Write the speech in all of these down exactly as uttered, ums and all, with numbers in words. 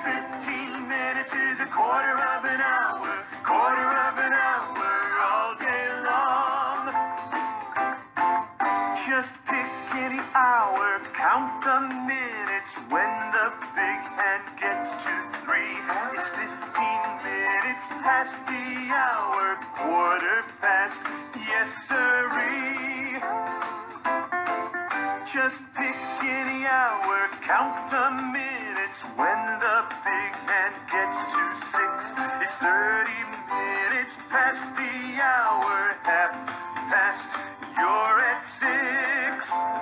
fifteen minutes is a quarter of an hour, quarter of an hour all day long. Just pick any hour, count the minutes. When the big hand gets to three, it's fifteen minutes past the hour, quarter past, yes sirree. Just pick any hour, count the minutes. When the big hand gets to six, it's thirty minutes past the hour, half past, you're at six.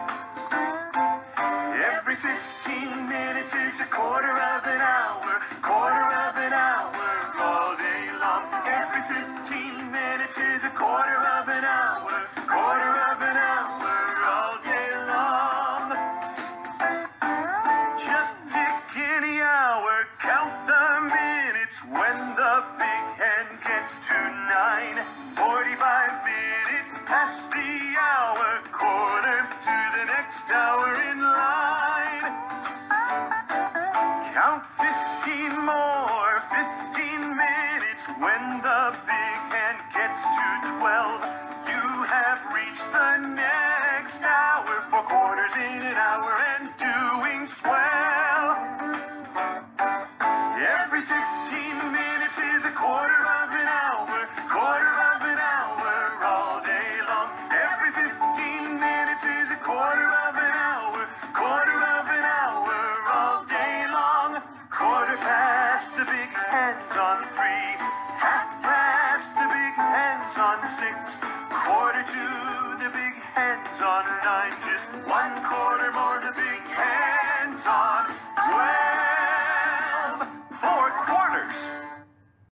Every fifteen minutes is a quarter of an hour, quarter of an hour all day long. Every fifteen minutes is a quarter of an hour, quarter of an hour all day long. Just pick any hour, count the minutes. When the big hand gets to nine, forty-five minutes past the hour, quarter to the next hour in line. Count fifteen more, fifteen minutes. When the big hand gets to twelve, you have reached the next hour, four quarters in an hour and doing swell. Every fifteen minutes is a quarter of an hour, quarter of an hour all day long. Every fifteen minutes is a quarter of an hour, quarter of an hour all day long. Quarter past the big hands on three, half past the big hands on six, quarter to the big hands on nine, just one quarter more the big hands on